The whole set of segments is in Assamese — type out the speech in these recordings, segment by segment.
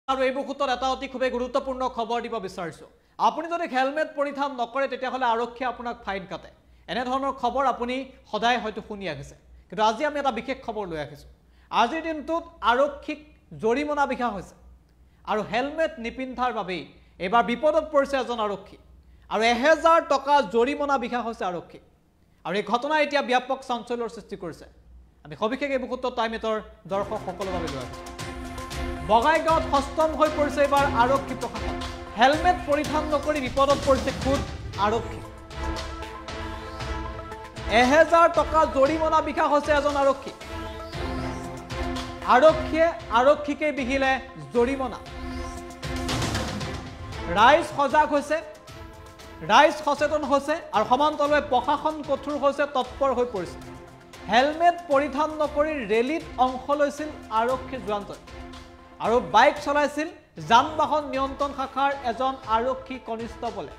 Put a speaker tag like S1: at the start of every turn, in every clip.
S1: আৰু এই মুহূৰ্তত এটা অতি খুবেই গুৰুত্বপূৰ্ণ খবৰ দিব বিচাৰিছো আপুনি যদি হেলমেট পৰিধান নকৰে তেতিয়া হলে আৰক্ষী আপোনাক ফাইন কাটে এনে ধৰণৰ খবৰ আপুনি সদায় হয়তো শুনি আহিছে কিন্তু আজি আমি এটা বিশেষ খবৰ লৈ আহিছো আজিৰ দিনটোত আৰক্ষীক জৰিমনা বিহা হৈছে আৰু হেলমেট নিপিন্ধাৰ বাবে এবাৰ বিপদত পৰিছে এজন আৰক্ষী আৰু 1000 টকা জৰিমনা বিহা হৈছে আৰক্ষী আৰু এই ঘটনা এতিয়া ব্যাপক চাঞ্চল্যৰ সৃষ্টি কৰিছে আমি সবিশেষ এই মুহূৰ্তত টাইমেটৰ দৰ্শক সকলৰ বাবে লৈ আহিছো বগাইগাঁৱত হস্তম হৈ পৰিছে এবাৰ আৰক্ষী প্ৰশাসন হেলমেট পৰিধান নকৰি বিপদত পৰিছে খুদ আৰক্ষী 1000 টকা জৰিমনা বিহা হৈছে এজন আৰক্ষী আৰক্ষীকে বিহিলে জৰিমনা ৰাইজ সজাগ হৈছে ৰাইজ সচেতন হৈছে আৰু সমান্তৰালভাৱে প্ৰশাসন কঠোৰ হৈছে তৎপৰ হৈ পৰিছে হেলমেট পৰিধান নকৰি ৰেলীত অংশ লৈছিল আৰক্ষী জোৱানজন আৰু বাইক চলাইছিল যান-বাহন নিয়ন্ত্ৰণ শাখাৰ এজন আৰক্ষী কনিষ্টবলে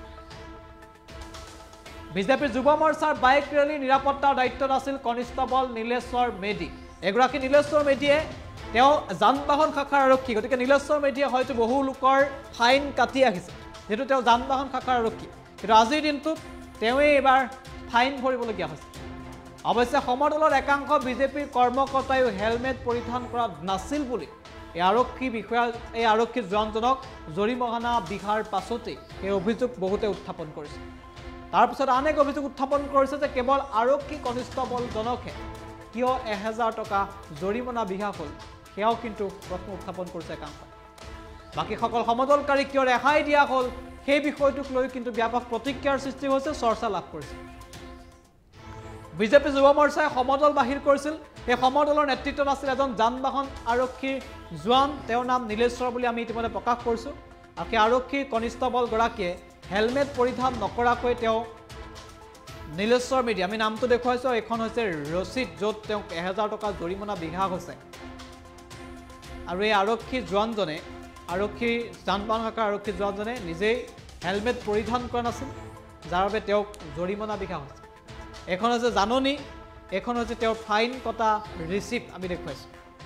S1: বিজেপি যুৱ মৰ্চাৰ বাইক ৰেলী নিৰাপত্তাৰ দায়িত্বত আছিল কনিষ্টবল নীলেশ্বৰ মেধি এগৰাকী নীলেশ্বৰ মেধিয়ে তেওঁ যান-বাহন শাখাৰ আৰক্ষী গতিকে নীলেশ্বৰ মেধিয়ে হয়তো বহু লোকৰ ফাইন কাটি আহিছে যেটো তেওঁ যান-বাহন শাখাৰ আৰক্ষী কিন্তু আজিৰ দিনটোত তেওঁৱে এবাৰ ফাইন ভৰিবলগীয়া হৈছে অৱশ্যে সমদলৰ একাংশ বিজেপিৰ কৰ্মকৰ্তায়ো হেলমেট পৰিধান কৰা নাছিল বুলি এই আৰক্ষী বিষয়া এই আৰক্ষী জোৱানজনক জৰিমনা বিহাৰ পাছতে এই অভিযোগ বহুতে উত্থাপন কৰিছে তাৰ পিছত আনেক অভিযোগ উত্থাপন কৰিছে যে কেৱল আৰক্ষী কনিষ্টবল জনকে কিয় 1000 টকা জৰিমনা বিহা হ'ল সেয়াও কিন্তু প্ৰশ্ন উত্থাপন কৰিছে একাংশ বাকি সকল সমদলকাৰী কিয় ৰেহাই দিয়া হ'ল সেই বিষয়টোক লৈ কিন্তু ব্যাপক প্ৰতিক্ৰিয়াৰ সৃষ্টি হৈছে চৰ্চা লাভ কৰিছে বিজেপি যুৱ মৰ্চাই সমদল বাহিৰ কৰিছিল এই সমদলৰ নেতৃত্বত আছিল এজন যান-বাহন আৰক্ষী জোৱান তেওঁৰ নাম নীলেশ্বৰ বুলি আমি ইতিমধ্যে প্ৰকাশ কৰিছোঁ আৰু সেই আৰক্ষী কনিষ্টবল গৰাকীয়ে হেলমেট পৰিধান নকৰাকৈ তেওঁ নীলেশ্বৰ মেধি আমি নামটো দেখুৱাইছো এখন হৈছে ৰচিদ য'ত তেওঁক 1000 টকা জৰিমনা বিহা হৈছে আৰু এই আৰক্ষী জোৱানজনে আৰক্ষী যান-বাহন শাখাৰ আৰক্ষী জোৱানজনে নিজেই হেলমেট পৰিধান কৰা নাছিল যাৰ বাবে তেওঁক জৰিমনা বিহা হৈছে এখন হৈছে জাননী এখন হৈছে তেওঁৰ ফাইন কটা ৰিচিপ্ট আমি দেখুৱাইছো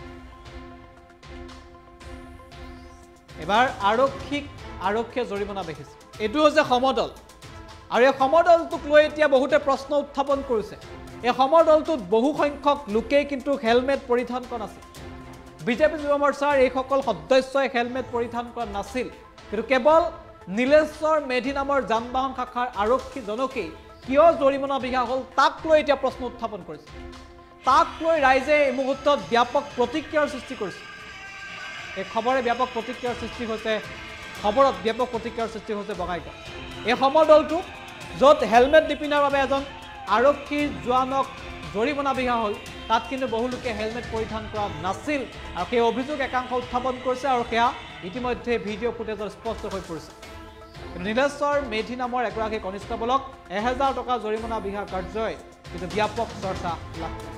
S1: এবাৰ আৰক্ষীয়ে জৰিমনা বিহিছে এটো হৈছে সমদল আৰু এই সমদলটোক লৈ এতিয়া বহুতে প্ৰশ্ন উত্থাপন কৰিছে এই সমদলটোত বহু সংখ্যক লোকে কিন্তু হেলমেট পৰিধান কৰা নাছিল বিজেপি যুৱ মৰ্চাৰ এই সকল সদস্যই হেলমেট পৰিধান কৰা নাছিল কিন্তু কেৱল নীলেশ্বৰ মেধি নামৰ যান-বাহন শাখাৰ আৰক্ষী জনকেই কিয় জৰিমনা বিহা হ'ল তাক লৈ এতিয়া প্ৰশ্ন উত্থাপন কৰিছে তাক লৈ ৰাইজে এই মুহূৰ্তত ব্যাপক প্ৰতিক্ৰিয়াৰ সৃষ্টি কৰিছে এই খবৰে ব্যাপক প্ৰতিক্ৰিয়াৰ সৃষ্টি হৈছে খবৰত ব্যাপক প্ৰতিক্ৰিয়াৰ সৃষ্টি হৈছে বগাইগাঁও এই সমদলটো য'ত হেলমেট নিপিন্ধাৰ বাবে এজন আৰক্ষী জোৱানক জৰিমনা বিহা হ'ল তাত কিন্তু বহু লোকে হেলমেট পৰিধান কৰা নাছিল আৰু সেই অভিযোগ একাংশ উত্থাপন কৰিছে আৰু সেয়া ইতিমধ্যে ভিডিঅ' ফুটেজত স্পষ্ট হৈ পৰিছে নীলেশ্বৰ মেধি নামৰ এগৰাকী কনিষ্টবলক 1000 টকা জৰিমনা বিহা কাৰ্যই কিন্তু ব্যাপক চৰ্চা লাভ কৰে